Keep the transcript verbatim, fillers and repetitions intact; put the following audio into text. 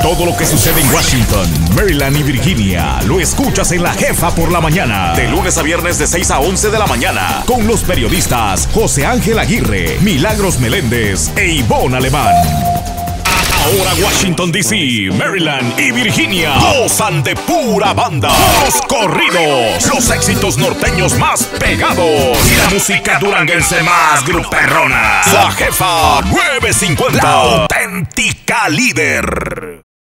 Todo lo que sucede en Washington, Maryland y Virginia lo escuchas en La Jefa por la mañana. De lunes a viernes de seis a once de la mañana. Con los periodistas José Ángel Aguirre, Milagros Meléndez e Ivonne Alemán. Ahora Washington D C, Maryland y Virginia gozan de pura banda. Los corridos, los éxitos norteños más pegados y la música duranguense más gruperrona. La Jefa nueve cincuenta, la auténtica líder.